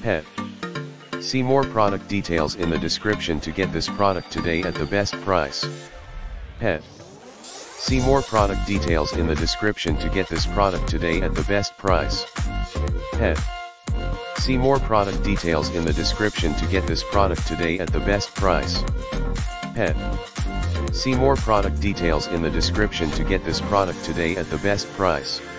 Pet. See more product details in the description to get this product today at the best price. Pet. See more product details in the description to get this product today at the best price. Pet. See more product details in the description to get this product today at the best price. Pet. See more product details in the description to get this product today at the best price.